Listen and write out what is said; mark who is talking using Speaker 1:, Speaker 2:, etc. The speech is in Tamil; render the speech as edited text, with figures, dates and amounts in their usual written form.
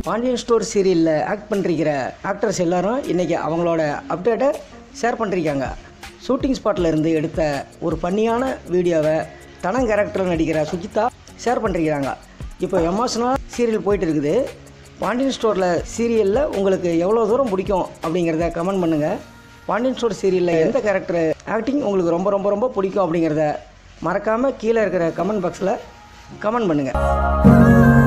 Speaker 1: பாண்டியன் ஸ்டோர் சீரியலில் ஆக்ட் பண்ணிருக்கிற ஆக்டர்ஸ் எல்லாரும் இன்றைக்கி அவங்களோட அப்டேட்டை ஷேர் பண்ணிருக்காங்க. ஷூட்டிங் ஸ்பாட்டில் இருந்து எடுத்த ஒரு ஃபன்னியான வீடியோவை தனம் கேரக்டரில் நடிக்கிற சுஜிதா ஷேர் பண்ணிருக்கிறாங்க. இப்போ எமோஷனாக சீரியல் போயிட்டு இருக்குது. பாண்டியன் ஸ்டோரில் சீரியலில் உங்களுக்கு எவ்வளோ தூரம் பிடிக்கும் அப்படிங்கிறத கமெண்ட் பண்ணுங்கள். பாண்டியன் ஸ்டோர் சீரியலில் எந்த கேரக்டர் ஆக்டிங் உங்களுக்கு ரொம்ப ரொம்ப ரொம்ப பிடிக்கும் அப்படிங்கிறத மறக்காமல் கீழே இருக்கிற கமெண்ட் பாக்ஸில் கமெண்ட் பண்ணுங்கள்.